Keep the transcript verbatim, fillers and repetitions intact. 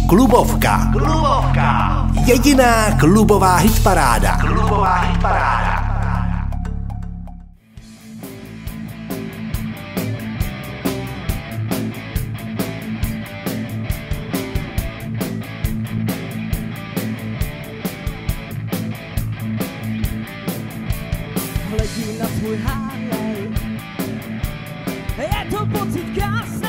Klubovka. Klubovka. Jediná klubová hitparáda. Klubová hitparáda. Hledím na svůj Harley, je to pocit krásný.